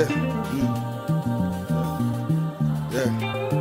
Yeah. Yeah.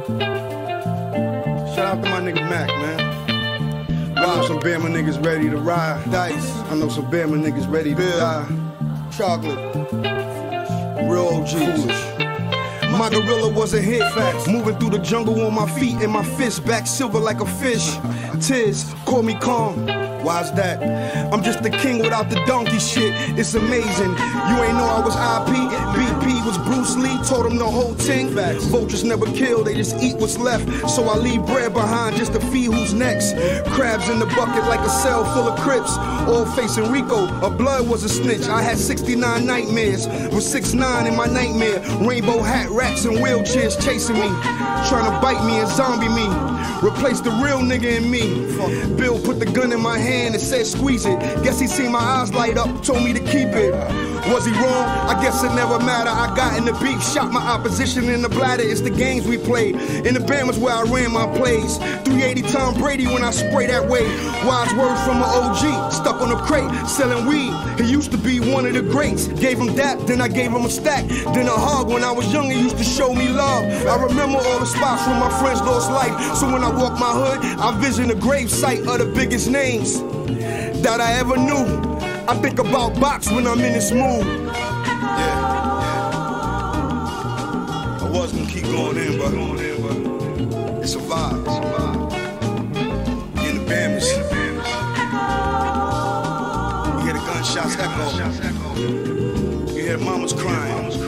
Shout out to my nigga Mac, man. I know some Bama niggas ready to ride. Dice. I know some Bama niggas ready to die. Chocolate. Real OGs. Foolish. My gorilla was a hit. Facts. Moving through the jungle on my feet and my fist back silver like a fish. Tiz, call me calm. Why's that? I'm just the king without the donkey shit. It's amazing. You ain't know I was IP. BP was Bruce Lee. Told him the whole thing. Facts. Vultures never kill. They just eat what's left. So I leave bread behind just to feed who's next. Crabs in the bucket like a cell full of Crips. All facing Rico. A blood was a snitch. I had 69 nightmares. Was 6'9" in my nightmare. Rainbow hat rats and wheelchairs chasing me. Trying to bite me and zombie me. Replace the real nigga in me. Bill put the gun in my hand and said squeeze it. Guess he seen my eyes light up, told me to keep it. Was he wrong? I guess it never mattered. I got in the beef, shot my opposition in the bladder. It's the games we played. In the Bama's where I ran my plays. 380 Tom Brady when I spray that way. Wise words from an OG, stuck on a crate, selling weed. He used to be one of the greats. Gave him that, then I gave him a stack. Then a hug. When I was young, he used to show me love. I remember all the spots where my friends lost life. So when I walk my hood, I vision the grave site of the biggest names that I ever knew. I think about Box when I'm in this mood. Yeah. I was gonna keep going in, but it's a vibe. In the Bamas. You hear the gunshots echo. You hear mamas crying.